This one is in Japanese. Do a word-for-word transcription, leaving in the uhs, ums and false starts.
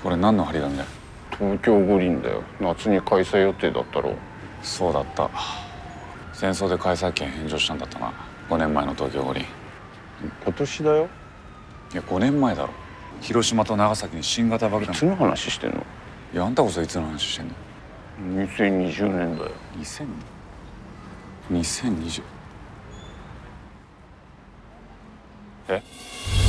これ何の張り紙だよ。 東京五輪だよ。夏に開催予定だったろ。 そうだった。戦争で開催権返上したんだったな。ごねんまえの東京五輪。 今年だよ。 いやごねんまえだろ。広島と長崎に新型爆弾。 いつの話してんの？ いやあんたこそいつの話してんの？ にせんにじゅうねんだよ。 にせんにせんにじゅうえ